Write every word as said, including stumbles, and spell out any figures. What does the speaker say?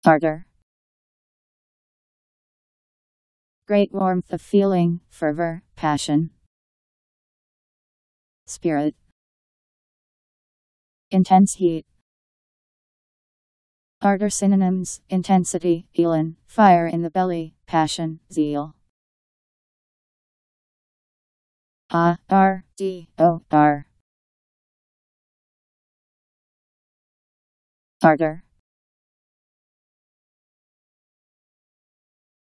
Ardor. Great warmth of feeling, fervor, passion. Spirit. Intense heat. Ardor synonyms: intensity, elan, fire in the belly, passion, zeal. A R D O R. Ardor.